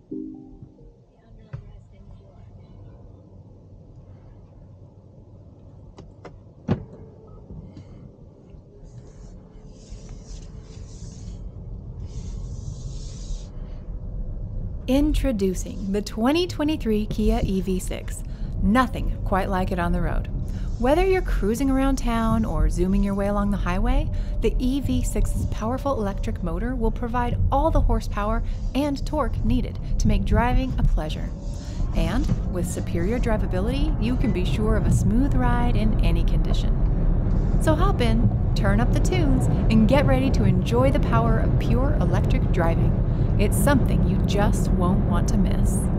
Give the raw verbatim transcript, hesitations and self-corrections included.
Introducing the twenty twenty-three Kia E V six. Nothing quite like it on the road. Whether you're cruising around town or zooming your way along the highway, the E V six's powerful electric motor will provide all the horsepower and torque needed to make driving a pleasure. And with superior drivability, you can be sure of a smooth ride in any condition. So hop in, turn up the tunes, and get ready to enjoy the power of pure electric driving. It's something you just won't want to miss.